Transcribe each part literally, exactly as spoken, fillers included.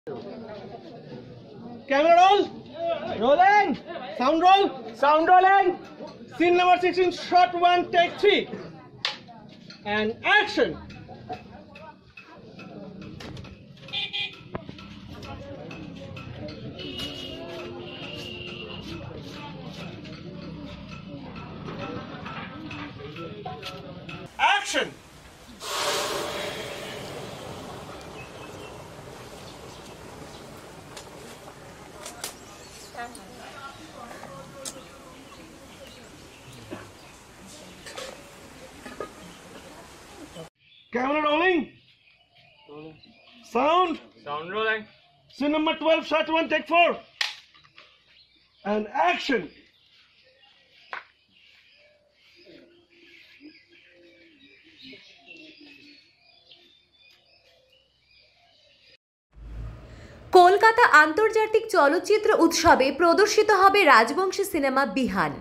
Camera roll. Rolling. Sound roll. Sound rolling. Scene number sixteen. Shot one. Take three. And action. Action. Camera rolling. Rolling. Sound. Sound rolling. Scene number twelve, shot one, take four. And action. Kolkata আন্তর্জাতিক চলচ্চিত্র উৎসবে প্রদর্শিত হবে Rajbanshi cinema Bihan.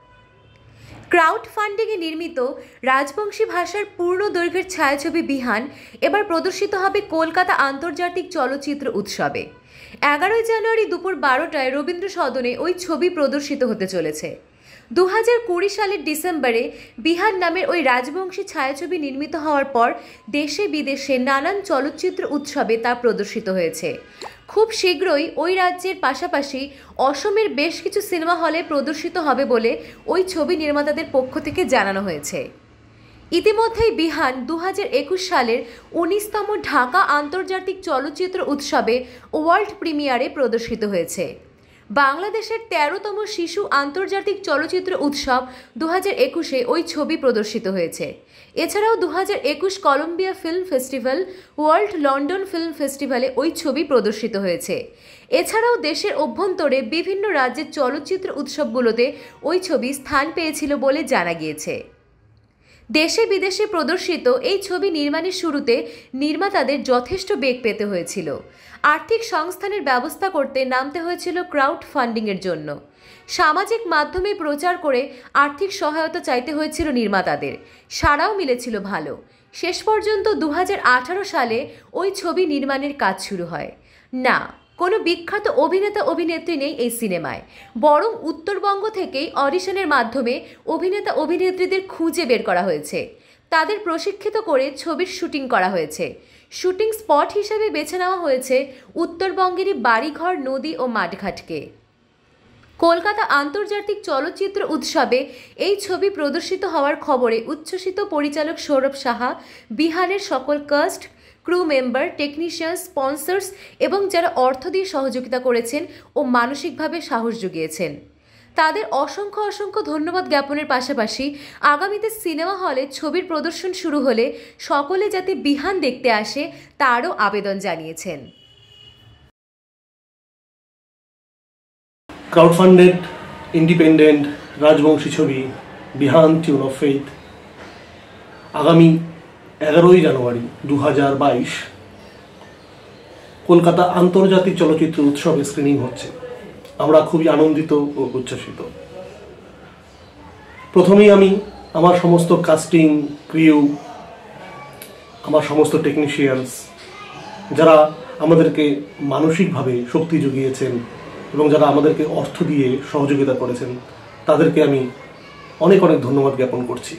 Crowd ফান্ডিংয়ে নির্মিত রাজবংশী ভাষার পূর্ণ দৈর্ঘ্যের ছায়াছবি বিহান এবার প্রদর্শিত হবে কলকাতা আন্তর্জাতিক চলচ্চিত্র উৎসবে। এগারোই জানুয়ারি দুপুর বারোটায় রবীন্দ্র সদনে ওই ছবি প্রদর্শিত হতে চলেছে। দু হাজার কুড়ি সালের ডিসেম্বরে বিহান নামের ওই রাজবংশী ছায়াছবি নির্মিত হওয়ার পর দেশে বিদেশে নানান চলচ্চিত্র উৎসবে তা প্রদর্শিত হয়েছে। খুব শীঘ্রই ওই রাজ্যের পাশাপাশি অসমের বেশ কিছু সিনেমা হলে প্রদর্শিত হবে বলে ওই ছবি নির্মাতাদের পক্ষ থেকে জানানো হয়েছে। ইতিমধ্যেই বিহান দু হাজার একুশ সালের উনিশতম ঢাকা আন্তর্জাতিক চলচ্চিত্র উৎসবে ওয়ার্ল্ড প্রিমিয়ারে প্রদর্শিত হয়েছে। বাংলাদেশের তেরোতম শিশু আন্তর্জাতিক চলচ্চিত্র উৎসব দু হাজার একুশে ওই ছবি প্রদর্শিত হয়েছে। এছাড়াও দু হাজার একুশ Colombia film festival, world London film ফেস্টিভ্যালে ওই ছবি প্রদর্শিত হয়েছে। এছাড়াও দেশের অভ্যন্তরে বিভিন্ন রাজ্যের চলচ্চিত্র উৎসবগুলোতে ওই ছবি স্থান পেয়েছিল বলে জানা গিয়েছে। দেশে বিদেশে প্রদর্শিত এই ছবি নির্মাণের শুরুতে নির্মাতাদের যথেষ্ট বেগ পেতে হয়েছিল। আর্থিক সংস্থানের ব্যবস্থা করতে নামতে হয়েছিল ক্রাউড ফান্ডিংয়ের জন্য। সামাজিক মাধ্যমে প্রচার করে আর্থিক সহায়তা চাইতে হয়েছিল নির্মাতাদের। সাড়াও মিলেছিল ভালো। শেষ পর্যন্ত দু হাজার আঠারো সালে ওই ছবি নির্মাণের কাজ শুরু হয়। না, কোনো বিখ্যাত অভিনেতা অভিনেত্রী নেই এই সিনেমায়, বরং উত্তরবঙ্গ থেকেই অডিশনের মাধ্যমে অভিনেতা অভিনেত্রীদের খুঁজে বের করা হয়েছে। তাদের প্রশিক্ষিত করে ছবির শুটিং করা হয়েছে। শুটিং স্পট হিসেবে বেছে নেওয়া হয়েছে উত্তরবঙ্গেরই বাড়িঘর, নদী ও মাঠঘাটকে। কলকাতা আন্তর্জাতিক চলচ্চিত্র উৎসবে এই ছবি প্রদর্শিত হওয়ার খবরে উচ্ছ্বসিত পরিচালক সৌরভ সাহা, বিহানের সকল cast, crew member, technician, sponsors এবং যারা অর্থ দিয়ে সহযোগিতা করেছেন ও মানসিকভাবে সাহস জুগিয়েছেন তাদের অসংখ্য অসংখ্য ধন্যবাদ জ্ঞাপনের পাশাপাশি আগামীতে সিনেমা হলে ছবির প্রদর্শন শুরু হলে সকলে যাতে বিহান দেখতে আসে তারও আবেদন জানিয়েছেন। ক্রাউড ফান্ডেড ইন্ডিপেন্ডেন্ট রাজবংশী ছবি বিহান টিউন অফ ফেথ আগামী এগারোই জানুয়ারি দু হাজার বাইশ কলকাতা আন্তর্জাতিক চলচ্চিত্র উৎসবে স্ক্রিনিং হচ্ছে। আমরা খুবই আনন্দিত ও উচ্ছ্বসিত। প্রথমেই আমি আমার সমস্ত কাস্টিং ক্রিউ, আমার সমস্ত টেকনিশিয়ানস যারা আমাদেরকে মানসিকভাবে শক্তি জুগিয়েছেন এবং যারা আমাদেরকে অর্থ দিয়ে সহযোগিতা করেছেন তাদেরকে আমি অনেক অনেক ধন্যবাদ জ্ঞাপন করছি।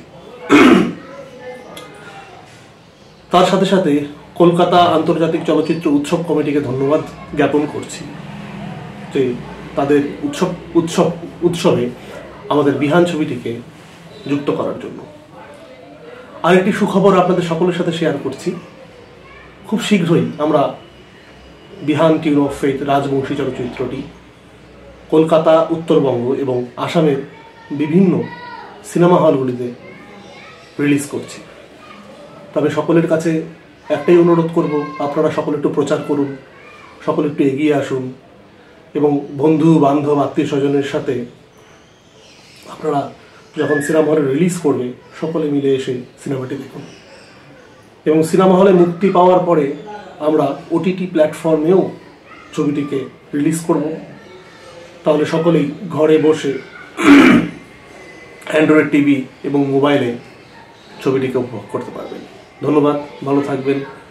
তার সাথে সাথে কলকাতা আন্তর্জাতিক চলচ্চিত্র উৎসব কমিটিকে ধন্যবাদ জ্ঞাপন করছি যে তাদের উৎসব উৎসব উৎসবে আমাদের বিহান ছবিটিকে যুক্ত করার জন্য। আরেকটি সুখবর আপনাদের সকলের সাথে শেয়ার করছি। খুব শীঘ্রই আমরা বিহান টিউন অফ ফেথ রাজবংশী চলচ্চিত্রটি কলকাতা, উত্তরবঙ্গ এবং আসামের বিভিন্ন সিনেমা হলগুলিতে রিলিজ করছি। তবে সকলের কাছে একটাই অনুরোধ করব, আপনারা সকলে একটু প্রচার করুন, সকলে একটু এগিয়ে আসুন এবং বন্ধু বান্ধব আত্মীয় স্বজনের সাথে আপনারা যখন সিনেমা হলে রিলিজ করবে সকলে মিলে এসে সিনেমাটি দেখুন। এবং সিনেমা হলে মুক্তি পাওয়ার পরে আমরা ওটিটি প্ল্যাটফর্মেও ছবিটিকে রিলিজ করব। তাহলে সকলেই ঘরে বসে অ্যান্ড্রয়েড টিভি এবং মোবাইলে ছবিটিকে উপভোগ করতে পারবেন। ধন্যবাদ, ভালো থাকবেন।